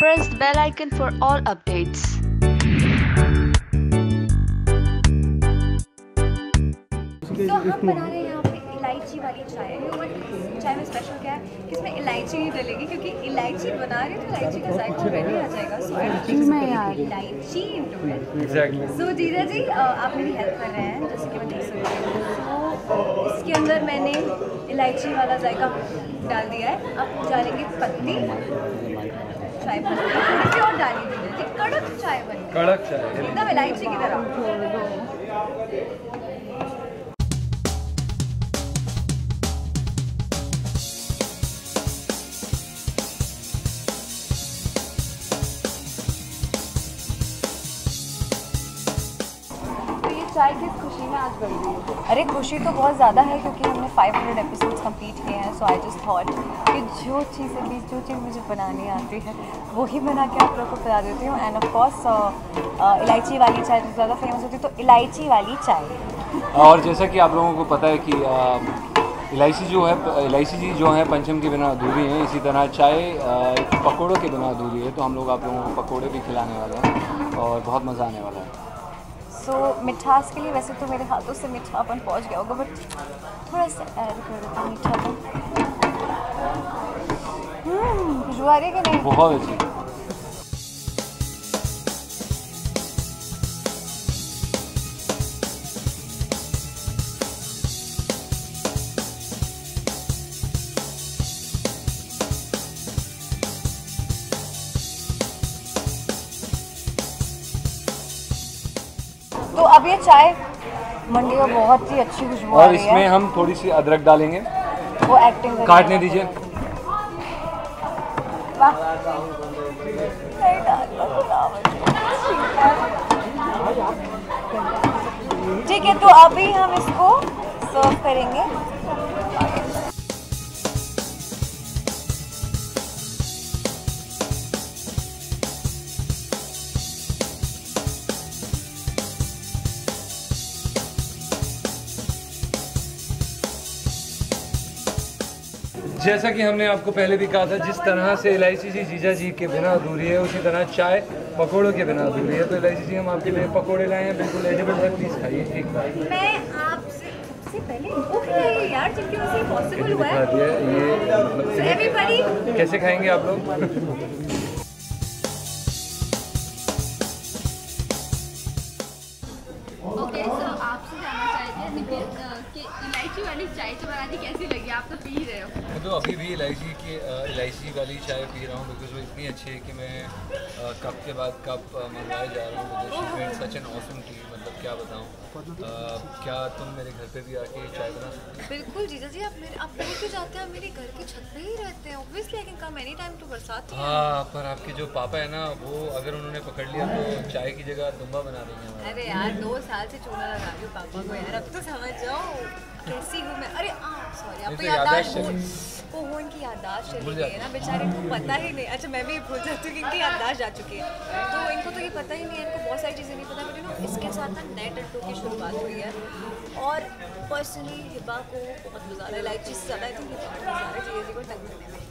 press the bell icon for all updates. तो हम बना रहे हैं यहाँ पे इलायची वाली चाय। चाय में स्पेशल क्या है कि इसमें इलायची नहीं डलेगी, क्योंकि इलायची बना रहे हैं तो इलायची का जायका ऑलरेडी आ जाएगा। सो इलायची इनटू इट। एग्जैक्टली। सो जीजा जी आप मेरी हेल्प कर रहे हैं, जैसे कि मैं देख सकती हूँ। तो इसके अंदर मैंने इलायची वाला जायका डाल दिया है। अब डालेंगे पत्ती, चाय पत्ती थोड़ी सी और डाली दीजिए। कड़क चाय बन गई, कड़क चाय एकदम इलायची की तरह। चाय किस खुशी में आज बन रही है? अरे खुशी तो बहुत ज़्यादा है, क्योंकि हमने 500 एपिसोड्स कंप्लीट किए हैं। सो आई जस्ट थॉट कि जो चीज़ मुझे बनानी आती है वो ही बना के आप लोगों को पिला देती हूँ। एंड ऑफ कोर्स इलायची वाली चाय जो ज़्यादा फेमस होती है, तो इलायची वाली चाय। और जैसा कि आप लोगों को पता है कि इलायची जी जो है पंचम के बिना अधूरी हैं, इसी तरह चाय पकौड़ों के बिना अधूरी है। तो हम लोग आप लोगों को पकौड़े भी खिलाने वाले हैं और बहुत मज़ा आने वाला है। सो मिठास के लिए वैसे तो मेरे हाथों से मीठापन पहुंच गया होगा, बट थोड़ा सा ऐड कर देता हूँ मीठापन। खुशबू आ रही है कि नहीं? बहुत अच्छी। तो अब ये चाय मंडी में बहुत ही अच्छी खुशबू आ और रही है। इसमें हम थोड़ी सी अदरक डालेंगे। वो एक्टिंग काटने दीजिए। वाह, नहीं डालना गुलाब। ठीक है, तो अभी हम इसको सर्व करेंगे। जैसा कि हमने आपको पहले भी कहा था, जिस तरह से इलायची जी जीजा जी के बिना अधूरी है, उसी तरह चाय पकोड़ों के बिना अधूरी है। तो इलायची जी हम आपके लिए पकोड़े लाए हैं, बिल्कुल एडिबल है, प्लीज़ खाइए एक बार। मैं आपसे सबसे पहले वो खिलाइए यार, जिनकी वजह से पॉसिबल हुआ दिखा है। दिया ये मतलब एवरीबॉडी कैसे खाएंगे आप लोग? ओके, सो आपसे जानना चाहते हैं निखिल कि इलायची वाली चाय तो बनानी कैसी लगी? आप तो पी रहे हो। मैं तो अभी भी इलायची वाली चाय पी रहा हूँ, बिकॉज वो इतनी अच्छी है कि मैं कप के बाद कप मंगवाए जा रहा हूँ। Because she made such an awesome tea. मतलब क्या बताऊँ। क्या तुम मेरे घर पे भी आके चाय बना सकते हो? बिल्कुल जीजा जी, आप बोल के जाते हैं, मेरे घर के छत पे ही रहते हैं। Obviously I can come any time to बरसात। हाँ, पर आपके जो पापा है ना, वो अगर उन्होंने पकड़ लिया तो चाय की जगह दुम्बा बना देंगे हमारा। अरे यार 2 साल से चूना लगा रही हूँ पापा को यार, अब तो समझ जाओ कैसी हूँ मैं। अरे सॉरी, आपको याददाश्त वो इनकी याददाश्त चली गई है ना बेचारे को, पता ही नहीं। अच्छा, मैं भी भूल जाती हूँ कि इनकी याददाश्त जा चुकी है, तो इनको तो ये पता ही नहीं है, इनको बहुत सारी चीज़ें नहीं पता। बट इसके साथ ना नए टट्टू की शुरुआत हुई है, और पर्सनली हिबा को बहुत मज़ा आ रहा है। इलायची से ज़्यादा आई थिंक हिबा को मज़ा आ रहा है जी को टंग करने में।